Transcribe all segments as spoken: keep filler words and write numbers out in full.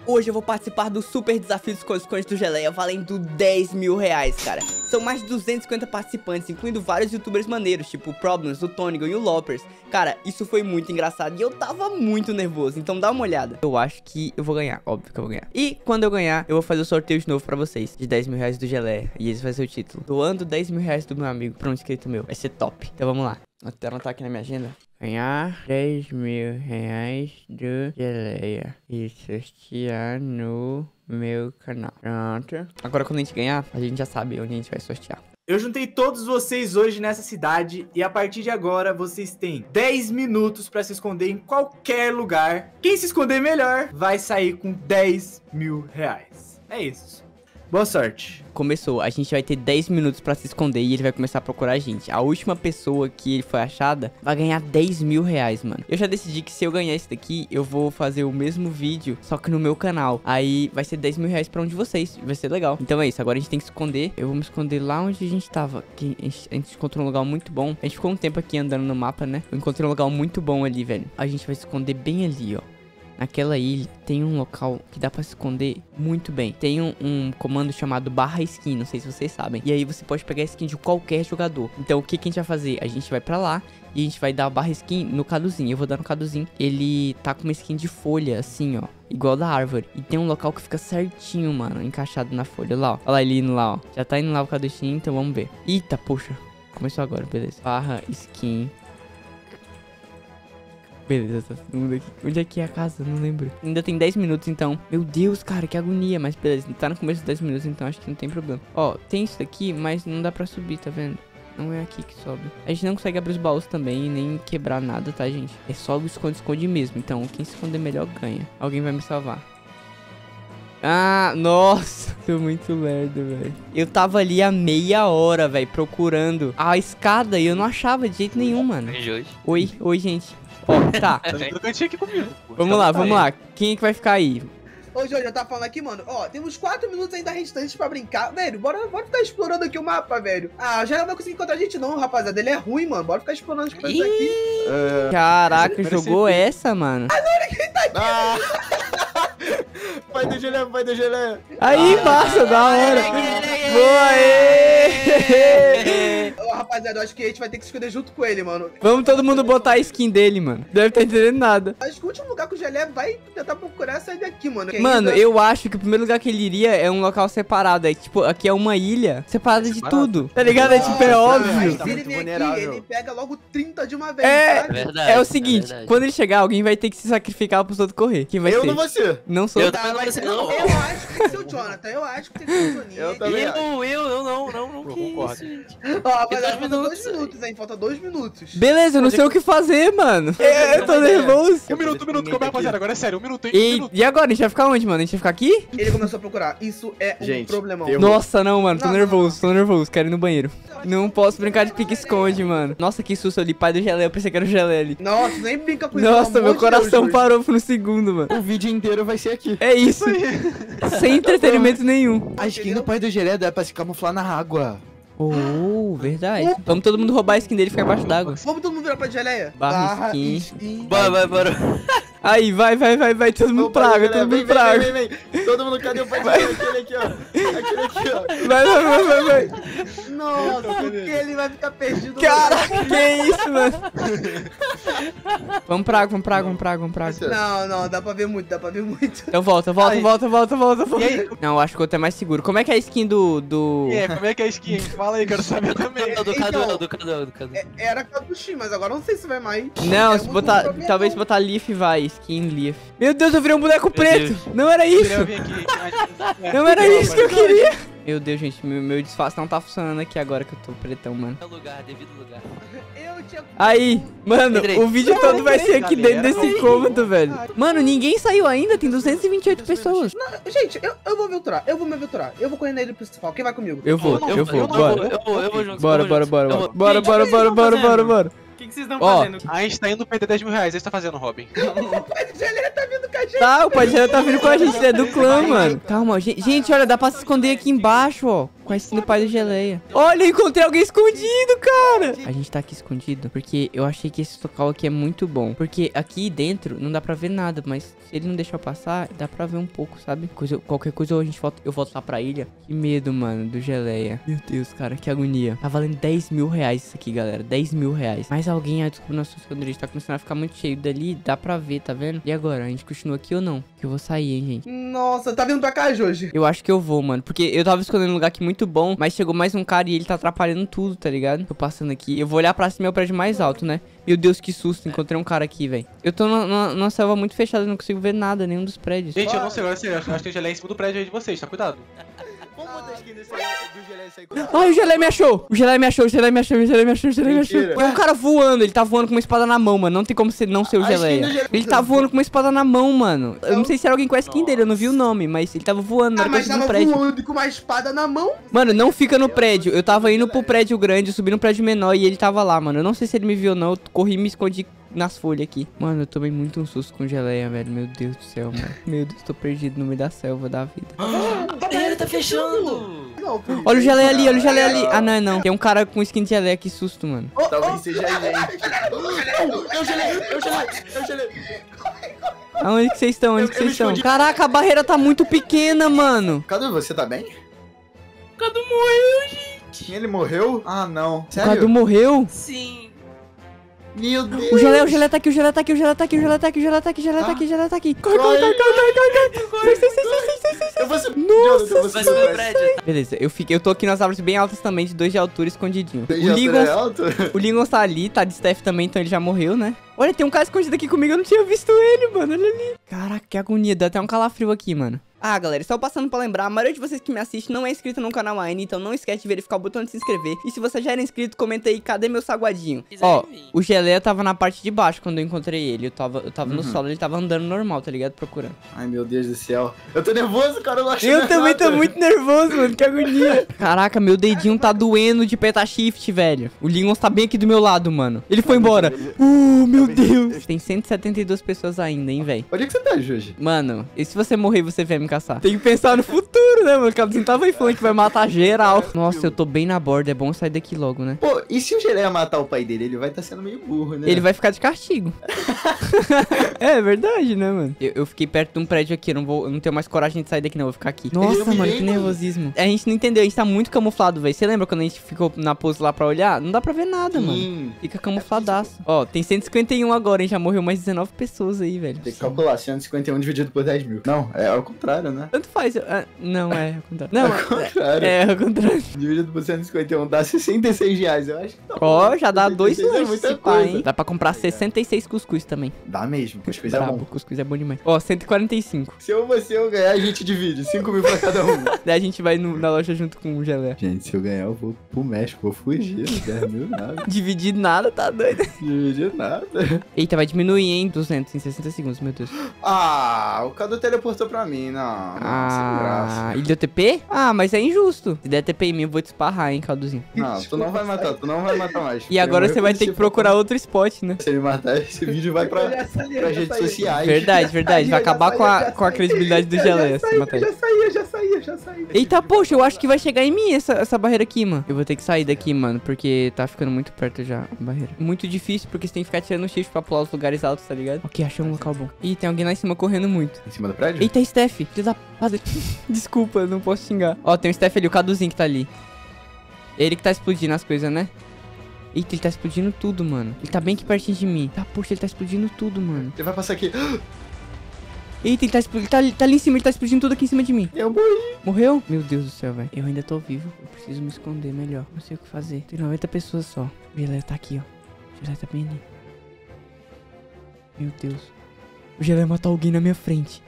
Hoje eu vou participar do super desafio dos esconde do Geleia, valendo dez mil reais, cara. São mais de duzentos e cinquenta participantes, incluindo vários youtubers maneiros, tipo o Problems, o Tonigon e o Loppers. Cara, isso foi muito engraçado e eu tava muito nervoso, então dá uma olhada. Eu acho que eu vou ganhar, óbvio que eu vou ganhar. E quando eu ganhar, eu vou fazer o sorteio de novo pra vocês, de dez mil reais do Geleia. E esse vai ser o título: doando dez mil reais do meu amigo pra um inscrito meu. Vai ser top. Então vamos lá. Vou até anotar aqui na minha agenda. Ganhar dez mil reais do Geleia e sortear no meu canal. Pronto. Agora quando a gente ganhar, a gente já sabe onde a gente vai sortear. Eu juntei todos vocês hoje nessa cidade e a partir de agora vocês têm dez minutos pra se esconder em qualquer lugar. Quem se esconder melhor vai sair com dez mil reais. É isso. Boa sorte. Começou, a gente vai ter dez minutos pra se esconder e ele vai começar a procurar a gente. A última pessoa que ele foi achada vai ganhar dez mil reais, mano. Eu já decidi que se eu ganhar esse daqui, eu vou fazer o mesmo vídeo, só que no meu canal. Aí vai ser dez mil reais pra um de vocês, vai ser legal. Então é isso, agora a gente tem que se esconder. Eu vou me esconder lá onde a gente tava, que a gente, a gente encontrou um lugar muito bom. A gente ficou um tempo aqui andando no mapa, né? Eu encontrei um lugar muito bom ali, velho. A gente vai se esconder bem ali, ó. Naquela ilha tem um local que dá pra se esconder muito bem. Tem um, um comando chamado barra skin, não sei se vocês sabem. E aí você pode pegar a skin de qualquer jogador. Então o que, que a gente vai fazer? A gente vai pra lá e a gente vai dar a barra skin no Caduzinho. Eu vou dar no Caduzinho. Ele tá com uma skin de folha, assim, ó, igual da árvore. E tem um local que fica certinho, mano, encaixado na folha. Lá, ó. Olha lá ele indo lá, ó. Já tá indo lá o Caduzinho, então vamos ver. Eita, poxa. Começou agora, beleza. Barra skin. Beleza, tá todo mundo aqui. Onde é que é a casa? Não lembro. Ainda tem dez minutos, então. Meu Deus, cara, que agonia. Mas beleza, tá no começo dos dez minutos, então acho que não tem problema. Ó, tem isso aqui, mas não dá pra subir, tá vendo? Não é aqui que sobe. A gente não consegue abrir os baús também, nem quebrar nada, tá, gente? É só o esconde-esconde mesmo. Então, quem se esconder melhor ganha. Alguém vai me salvar. Ah, nossa. Tô muito lerdo, velho. Eu tava ali há meia hora, velho, procurando a escada e eu não achava de jeito nenhum, mano. Oi, oi, gente. Ó, tá. Aqui comigo. Vamos lá, vamos lá. Quem é que vai ficar aí? Ô, João, já tá falando aqui, mano. Ó, temos quatro minutos ainda restantes pra brincar. Velho, bora, bora ficar explorando aqui o mapa, velho. Ah, já não vai conseguir encontrar a gente não, rapaziada. Ele é ruim, mano. Bora ficar explorando as coisas aqui. É... Caraca, jogou essa, mano. Agora quem tá aqui? Ah. Pai do Geleia, pai do Geleia. Aí, ah. massa, da hora. Boa, aí. Ô, rapaziada, eu acho que a gente vai ter que se esconder junto com ele, mano. Vamos todo mundo botar a skin dele, mano. Deve estar entendendo nada. Acho que o último lugar que o Geleia vai tentar procurar é sair daqui, mano. Mano, ainda... eu acho que o primeiro lugar que ele iria é um local separado. É tipo, aqui é uma ilha separada é de tudo. Tá ligado? É tipo, é óbvio. Se ele vem aqui, ele pega logo trinta de uma vez. É, verdade, é o seguinte, é quando ele chegar, alguém vai ter que se sacrificar pros outros correr. Quem vai eu ser? não vou ser. Não sou. Eu também não vou ser, não. Eu acho que tem que ser o Jonathan. Eu acho que tem que ser o Joninho. Eu também. Eu, eu, eu não, não, não. Que concordo. isso, gente. Ó, rapaziada, falta dois minutos, hein? Falta dois minutos. Beleza, eu não sei o que fazer, mano. É, eu tô nervoso. Um minuto, um minuto, como é, rapaziada? Agora é sério, um minuto, hein? E, um e agora? A gente vai ficar onde, mano? A gente vai ficar aqui? Ele começou a procurar. Isso é um gente, problemão. Nossa, não, mano. Tô não, nervoso, não, não. tô nervoso. Quero ir no banheiro. Não posso brincar de pique-esconde, mano. Nossa, que susto ali. Pai do Geleia. Eu pensei que era o Geleia ali. Nossa, nem brinca com isso. Nossa, meu coração parou por um segundo, mano. O vídeo inteiro vai ser aqui. É isso. Sem entretenimento nenhum. A skin do pai do Geleia dá pra se camuflar na água. Oh, verdade. Vamos todo mundo roubar a skin dele e ficar embaixo d'água. Vamos todo mundo virar pra Geleia? Barra skin. skin. Bora, vai, bora. Aí, vai, vai, vai, vai. Todo mundo praga, todo mundo praga. Vem, vem, vem. Todo mundo, cadê o pai do Geleia? Aquele aqui, ó. Aquele aqui, ó. Vai, vai, vai, vai, vai. Nossa, porque ele vai ficar perdido. Caraca, que isso, mano. Vamos praga, vamos praga, vamos praga, vamos praga. Não, não, dá pra ver muito, dá pra ver muito. Então volta, volta, volta, volta, volta, volta. Não, acho que o outro é mais seguro. Como é que é a skin do... do... É, como é que é a skin? Fala aí, quero saber também. Do Cadu, do Cadu, do Cadu. Era Kadushi, mas agora não sei se vai mais. Não, se botar... Talvez botar Leaf vai. Skin Leaf. Meu Deus, eu virei um boneco preto. Não era isso. Não era isso que eu queria. Meu Deus, gente, meu, meu disfarce não tá funcionando aqui agora que eu tô pretão, mano. Lugar, devido lugar. Aí, mano, o vídeo todo vai ser aqui dentro desse cômodo, velho. Mano, ninguém saiu ainda, tem duzentas e vinte e oito pessoas. Não, gente, eu, eu vou me aventurar, eu vou me aventurar. Eu vou correr na ilha principal. Quem vai comigo? Eu vou, eu vou, bora. Eu vou, eu vou junto. Bora, bora, bora, bora. Bora, bora, bora, bora, bora, bora. O que, que vocês estão fazendo? A gente tá indo perder dez mil reais. O que você tá fazendo, Robin? O pai do Geleia tá vindo com a gente. Tá, o pai do Geleia tá vindo com a gente, é do clã, mano. Calma, gente, olha, dá pra se esconder aqui embaixo, ó. Com a skin do pai do Geleia. Olha, eu encontrei alguém escondido, cara. A gente tá aqui escondido porque eu achei que esse local aqui é muito bom. Porque aqui dentro não dá pra ver nada, mas se ele não deixar eu passar, dá pra ver um pouco, sabe? Coisa, qualquer coisa a gente volta, eu volto lá pra ilha. Que medo, mano, do Geleia. Meu Deus, cara, que agonia. Tá valendo dez mil reais isso aqui, galera. dez mil reais. Mais alguém aí descobriu nosso esconderijo. Tá começando a ficar muito cheio dali. Dá pra ver, tá vendo? E agora? A gente continua aqui ou não? Que eu vou sair, hein, gente. Nossa, tá vindo pra cá, Jorge. Eu acho que eu vou, mano. Porque eu tava escolhendo um lugar aqui muito bom. Mas chegou mais um cara e ele tá atrapalhando tudo, tá ligado? Tô passando aqui. Eu vou olhar pra cima, é o prédio mais alto, né? Meu Deus, que susto. Encontrei um cara aqui, velho. Eu tô numa, numa, numa selva muito fechada. Não consigo ver nada, nenhum dos prédios. Gente, eu não sei, agora sei. Eu acho que tem geleia em cima do prédio aí de vocês, tá? Cuidado. Vamos botar a skin desse, do Geleia sair com Ai, o Geleia me achou. O Geleia me achou, o Geleia me achou, o Geleia me achou, o Geleia me achou. Mentira. Foi um cara voando. Ele tá voando com uma espada na mão, mano. Não tem como ser, não ser o A skin Geleia. do Geleia- Ele tá voando com uma espada na mão, mano. Eu não sei se era alguém com a skin dele. Eu não vi o nome, mas ele tava voando. Na Ah, hora que eu mas subi no tava prédio. voando com uma espada na mão. Mano, não fica no prédio. Eu tava indo pro prédio grande, eu subi no prédio menor e ele tava lá, mano. Eu não sei se ele me viu ou não. Eu corri e me escondi nas folhas aqui. Mano, eu tomei muito um susto com Geleia, velho. Meu Deus do céu, mano. Meu Deus, tô perdido no meio da selva da vida. A barreira tá fechando. Não, Felipe. Olha o Geleia ali, olha o Geleia ali. Ah, não, é não. Tem um cara com skin de Geleia, que susto, mano. Ô, Talvez ô, seja a gente. Eu gelei, eu gelei, eu gelei. Aonde que vocês estão? Onde Eu- que eu vocês me estão? escondi. Caraca, a barreira tá muito pequena, mano. Cadu, você tá bem? Cadu morreu, gente. Ele morreu? Ah, não. O Cadu Sério? morreu? Sim. Meu Deus. O Geleia, o Geleia tá aqui, o Geleia tá aqui, o Geleia tá aqui, o Geleia tá aqui, o Geleia tá aqui, o Geleia tá aqui, o Geleia tá aqui. Corre, corre, corre, corre, corre, corre, corre. Sai, sai, sai, sai, sai, sai, sai. Eu vou subir. Nossa, eu vou Vai subir subir no no prédio, tá? Beleza, eu, fiquei, eu tô aqui nas árvores bem altas também, de dois de altura, escondidinho. Tem O altura Ligons, alto? o Ligons tá ali, tá de staff também, então ele já morreu, né? Olha, tem um cara escondido aqui comigo, eu não tinha visto ele, mano, olha ali. Caraca, que agonia, dá até um calafrio aqui, mano. Ah, galera, só passando pra lembrar, a maioria de vocês que me assistem não é inscrito no canal ainda, então não esquece de verificar o botão de se inscrever. E se você já era inscrito, comenta aí, cadê meu saguadinho? Ó, o Geleia tava na parte de baixo quando eu encontrei ele, eu tava, eu tava no solo, ele tava andando normal, tá ligado? Procurando. Ai, meu Deus do céu. Eu tô nervoso, cara. Eu, não acho Eu também nada. tô muito nervoso, mano, que agonia. Caraca, meu dedinho tá doendo de apertar shift, velho. O Ligons tá bem aqui do meu lado, mano. Ele foi embora. Uh, meu Deus. Tem cento e setenta e duas pessoas ainda, hein, velho. Onde é que você tá, Jorge? Mano, e se você morrer, você vier me caçar? Tem que pensar no futuro, né, mano? O Caduzinho tava aí falando que vai matar geral. Nossa, eu tô bem na borda, é bom sair daqui logo, né? Pô, e se o Geleia matar o pai dele? Ele vai estar sendo meio burro, né? Ele vai ficar de castigo. É verdade, né, mano? Eu, eu fiquei perto de um prédio aqui, eu não vou, eu não tenho mais coragem de sair daqui, não. Eu vou ficar aqui. Nossa, Eu me mano, que lembro. nervosismo. A gente não entendeu, a gente tá muito camuflado, velho. Você lembra quando a gente ficou na pose lá pra olhar? Não dá pra ver nada, mano. Sim. Fica camufladaço. Ó, tem cento e cinquenta e um agora, hein? Já morreu mais dezenove pessoas aí, velho. Tem que calcular, cento e cinquenta e um dividido por dez mil. Não, é ao contrário, né? Tanto faz. eu- ah, não, é ao contrário. Não, Ao contrário. é, é ao contrário. Dividido por cento e cinquenta e um dá sessenta e seis reais. Eu acho que tá Ó, bom. já dá dois sessenta e seis é lanches muita esse pá, coisa. hein? Dá pra comprar sessenta e seis cuscuz também. Dá mesmo, pois coisa é Brabo, bom. cuscuz é bom demais. Ó, cento e quarenta e cinco. Se eu você eu ganhar, a gente divide. cinco mil pra cada um. Daí a gente vai no- na loja junto com o Geleia. Gente, se eu ganhar, eu vou pro México, vou fugir. dez mil nada. Dividir nada, tá doido. Dividir nada. Eita, vai diminuir, hein? duzentos em sessenta segundos, meu Deus. Ah, o Cadu teleportou pra mim, não. Sem graça. Ah, e deu T P? Ah, mas é injusto. Se der T P em mim, eu vou te esparrar, hein, Calduzinho. Não, tu não vai matar, tu não vai matar mais. E agora Eu você vai ter que conheci- procurar outro spot, né? Se ele matar, esse vídeo vai pra, Eu já saí, eu pra já redes saí. sociais. Verdade, verdade. Vai eu já acabar saí, com eu a, já com a saí. credibilidade do Eu Geleia já se saí, matar eu ele. já saí, eu já saí, eu já saí. Eita, poxa, eu acho que vai chegar em mim essa, essa barreira aqui, mano. Eu vou ter que sair daqui, mano, porque tá ficando muito perto já a barreira. Muito difícil, porque você tem que ficar tirando o shift pra pular os lugares altos, tá ligado? Ok, achei um local bom. Ih, tem alguém lá em cima correndo muito. Em cima do prédio? Eita, Steph, filho da padre. Desculpa, não posso xingar. Ó, tem o Steph ali, o Caduzinho que tá ali. Ele que tá explodindo as coisas, né? Eita, ele tá explodindo tudo, mano. Ele tá bem aqui pertinho de mim. Tá, poxa, ele tá explodindo tudo, mano. Ele vai passar aqui. Eita, ele tá, expl... ele tá, ali- tá ali em cima, ele tá explodindo tudo aqui em cima de mim. Eu morri. Morreu? Meu Deus do céu, velho. Eu ainda tô vivo. Eu preciso me esconder melhor. Não sei o que fazer. Tem noventa pessoas só. O Geleia tá aqui, ó. O Geleia tá bem ali. Meu Deus. O Geleia matar alguém na minha frente.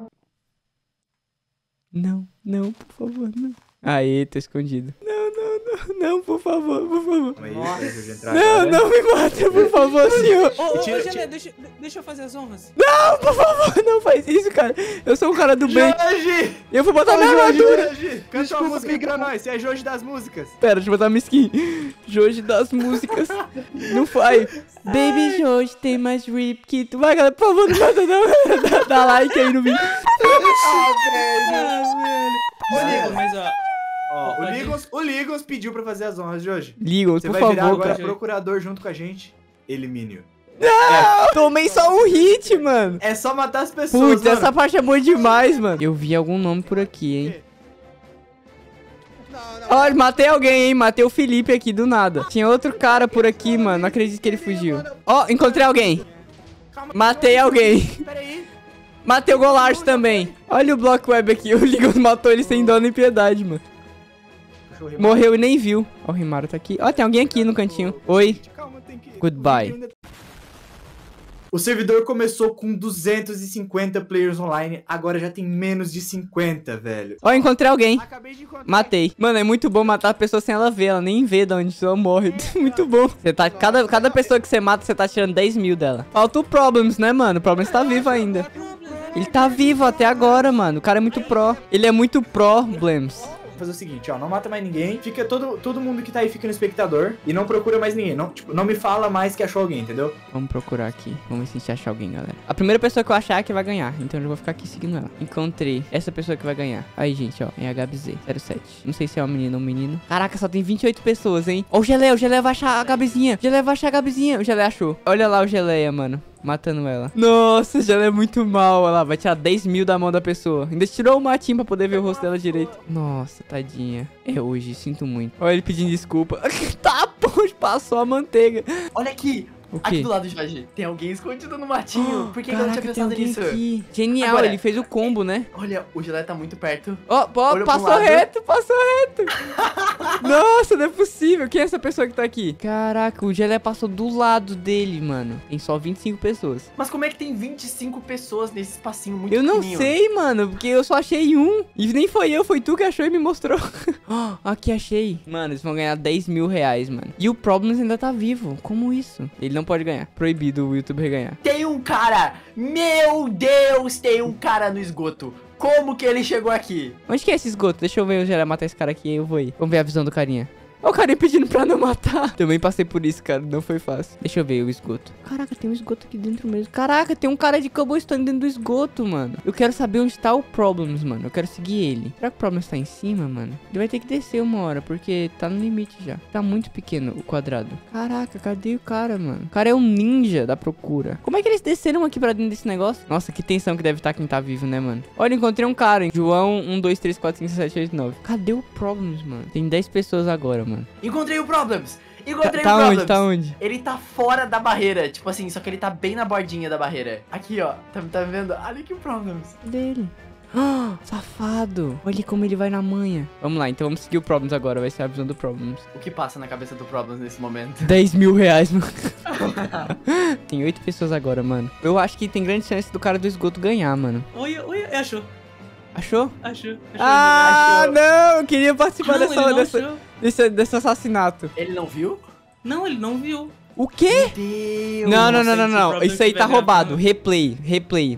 Não, não, por favor, não. Aê, tô escondido. Não, não, não. Não, por favor, por favor. Calma aí, deixa eu entrar Não, agora. não me mata, por favor, senhor. Ô, ô, Tira- ô, Gelé, tira- deixa, deixa eu fazer as honras. Não, por favor, não faz isso, cara. Eu sou um cara do bem. Jorge! Eu vou botar Ô, minha Jorge, armadura. Jorge! Canta uma Desculpa, música aí pra desculpa. nós. Você é Jorge das músicas. Pera, deixa eu botar minha skin. Jorge das músicas. Não faz. Baby Jorge tem mais rip que tu. Vai, galera, por favor, não mata não. Dá, dá like aí no vídeo. Ah, velho. Ô, Ligo, mas ó. Ó, o Pode ir. Ligons, o Ligons pediu pra fazer as honras de hoje. Ligam, Você por vai virar favor, agora cara. procurador junto com a gente. Elimine-o. Tomei só um hit, mano. É só matar as pessoas, Putz, mano. essa parte é boa demais, mano. Eu vi algum nome por aqui, hein. Não, não. Olha, matei alguém, hein. Matei o Felipe aqui do nada. Tinha outro cara por aqui, mano. Não acredito que ele fugiu. Ó, encontrei alguém. Calma, Matei alguém. Pera aí. Matei o Golart também. Olha o Block Web aqui. O Ligos matou ele sem dó nem piedade, mano. Deixa eu rimar. Morreu e nem viu. Ó, o Rimaru tá aqui. Ó, tem alguém aqui no cantinho. Oi. Calma, tem que... Goodbye. O servidor começou com duzentos e cinquenta players online, agora já tem menos de cinquenta, velho. Ó, encontrei alguém. Acabei de encontrar. Matei. Mano, é muito bom matar a pessoa sem ela ver. Ela nem vê de onde só morre. Muito bom. Você tá, cada, cada pessoa que você mata, você tá tirando dez mil dela. Falta o Problems, né, mano? O Problems tá vivo ainda. Ele tá vivo até agora, mano. O cara é muito pró. Ele é muito Problems. Vou fazer o seguinte, ó, não mata mais ninguém, fica todo, todo mundo que tá aí fica no espectador e não procura mais ninguém, não, tipo, não me fala mais que achou alguém, entendeu? Vamos procurar aqui. Vamos ver se a gente acha alguém, galera. A primeira pessoa que eu achar é que vai ganhar. Então eu já vou ficar aqui seguindo ela. Encontrei essa pessoa que vai ganhar. Aí, gente, ó. É H B Z zero sete. Não sei se é uma menina ou um menino. Caraca, só tem vinte e oito pessoas, hein? Ó, o Geleia. O Geleia vai achar a Gabizinha. O Geleia vai achar a Gabizinha. O Geleia achou. Olha lá o Geleia, mano. Matando ela. Nossa, o Geleia é muito mal. Olha lá, vai tirar dez mil da mão da pessoa. Ainda tirou o matinho pra poder ver o rosto dela direito. Nossa, tadinha. É hoje, sinto muito. Olha ele pedindo desculpa. Tá, poxa, passou a manteiga. Olha aqui, O aqui quê? do lado de Jorge. Tem alguém escondido no matinho. Por que, que eu não tinha Caraca, tem pensado alguém nisso? aqui. Genial, Agora- ele fez o combo, né? Olha, o Gelé tá muito perto. Ó, ó, Olha pro passou lado. reto, passou reto. Nossa, não é possível. Quem é essa pessoa que tá aqui? Caraca, o Gelé passou do lado dele, mano. Tem só vinte e cinco pessoas. Mas como é que tem vinte e cinco pessoas nesse espacinho muito Eu não pequenininho? sei, mano, porque eu só achei um. E nem foi eu, foi tu que achou e me mostrou. Ó, aqui achei. Mano, eles vão ganhar dez mil reais, mano. E o Problems ainda tá vivo. Como isso? Ele não pode ganhar. Proibido o YouTuber ganhar. Tem um cara, meu Deus, tem um cara no esgoto. Como que ele chegou aqui? Onde que é esse esgoto? Deixa eu ver o Gelé matar esse cara aqui, aí eu vou ir. Vamos ver a visão do carinha. Ó, o carinha pedindo pra não matar. Também passei por isso, cara. Não foi fácil. Deixa eu ver o esgoto. Caraca, tem um esgoto aqui dentro mesmo. Caraca, tem um cara de cobblestone dentro do esgoto, mano. Eu quero saber onde tá o Problems, mano. Eu quero seguir ele. Será que o Problems tá em cima, mano? Ele vai ter que descer uma hora, porque tá no limite já. Tá muito pequeno o quadrado. Caraca, cadê o cara, mano? O cara é um ninja da procura. Como é que eles desceram aqui pra dentro desse negócio? Nossa, que tensão que deve estar quem tá vivo, né, mano? Olha, encontrei um cara, hein? João um, dois, três, quatro, cinco, sete, oito, nove. Cadê o Problems, mano? Tem dez pessoas agora, mano. Encontrei o Problems. Tá, Encontrei tá o Problems. onde? Tá onde? Ele tá fora da barreira, tipo assim, só que ele tá bem na bordinha da barreira. Aqui, ó, tá, tá vendo? Olha que Problems. Dele. Ah, safado. Olha como ele vai na manha. Vamos lá, então vamos seguir o Problems agora. Vai ser a visão do Problems. O que passa na cabeça do Problems nesse momento? dez mil reais, mano. Tem oito pessoas agora, mano. Eu acho que tem grande chance do cara do esgoto ganhar, mano. Oi, oi, achou. Achou? Achou. achou Ah, achou. não. Eu queria participar não, dessa, ele não dessa, achou. desse, desse assassinato. Ele não viu? Não, ele não viu. O quê? Deus. Não, não, não, nossa, não, se o não. Problems Isso aí tá tiver roubado. gravando- Replay, replay.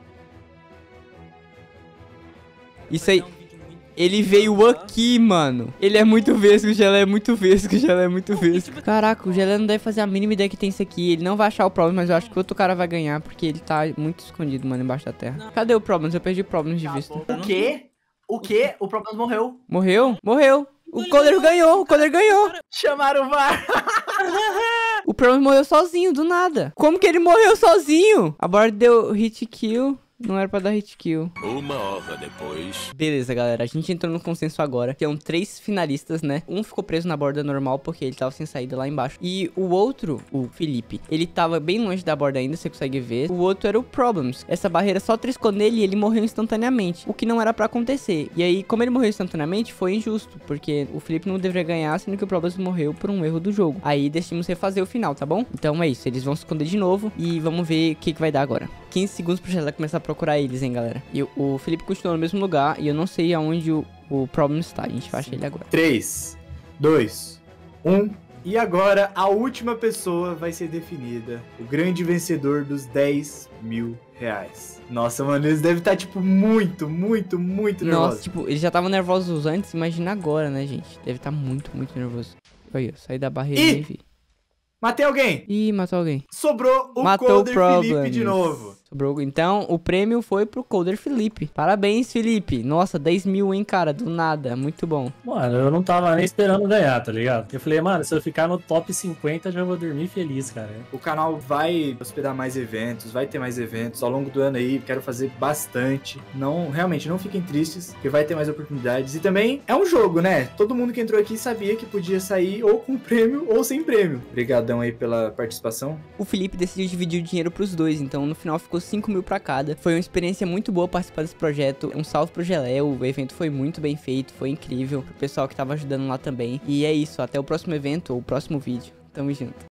Isso aí. Ele veio aqui, mano. Ele é muito vesgo, o Gelé é muito vesgo, o Gelé é muito vesgo. Caraca, o Gelé não deve fazer a mínima ideia que tem isso aqui. Ele não vai achar o Problems, mas eu acho que outro cara vai ganhar, porque ele tá muito escondido, mano, embaixo da terra. Não. Cadê o Problems? Eu perdi o Problems de vista. O quê? O quê? O Problems morreu. Morreu? Morreu. O Coder ganhou, o Coder ganhou. Chamaram o V A R. O Problems morreu sozinho, do nada. Como que ele morreu sozinho? A borda deu hit kill. Não era pra dar hit kill. Uma hora depois. Beleza, galera. A gente entrou no consenso agora. Tem três finalistas, né? Um ficou preso na borda normal porque ele tava sem saída lá embaixo. E o outro, o Felipe, ele tava bem longe da borda ainda, você consegue ver. O outro era o Problems. Essa barreira só triscou nele e ele morreu instantaneamente. O que não era pra acontecer. E aí, como ele morreu instantaneamente, foi injusto. Porque o Felipe não deveria ganhar, sendo que o Problems morreu por um erro do jogo. Aí decidimos refazer o final, tá bom? Então é isso. Eles vão se esconder de novo. E vamos ver o que, que vai dar agora. quinze segundos pro Gelé começar a procurar eles, hein, galera. E o, o Felipe continuou no mesmo lugar. E eu não sei aonde o, o Problems está. A gente vai achar ele agora. três, dois, um. E agora a última pessoa vai ser definida. O grande vencedor dos dez mil reais. Nossa, mano, eles devem estar, tipo, muito, muito, muito nervosos. Nossa, tipo, eles já estavam nervosos antes, imagina agora, né, gente? Deve estar muito, muito nervoso. Olha, saí da barreira e nem vi. Matei alguém! Ih, matou alguém. Sobrou o Matou Coder problems. Felipe de novo. Sobrou. Então, o prêmio foi pro Coder Felipe. Parabéns, Felipe. Nossa, dez mil, hein, cara? Do nada. Muito bom. Mano, eu não tava nem esperando ganhar, tá ligado? Eu falei, mano, se eu ficar no top cinquenta, já vou dormir feliz, cara. O canal vai hospedar mais eventos, vai ter mais eventos ao longo do ano aí. Quero fazer bastante. Não, realmente, não fiquem tristes, porque vai ter mais oportunidades. E também é um jogo, né? Todo mundo que entrou aqui sabia que podia sair ou com prêmio ou sem prêmio. Obrigadão aí pela participação. O Felipe decidiu dividir o dinheiro pros dois, então no final ficou cinco mil pra cada. Foi uma experiência muito boa participar desse projeto. Um salve pro Geléu, o evento foi muito bem feito, foi incrível. Pro pessoal que tava ajudando lá também. E é isso, até o próximo evento ou o próximo vídeo. Tamo junto.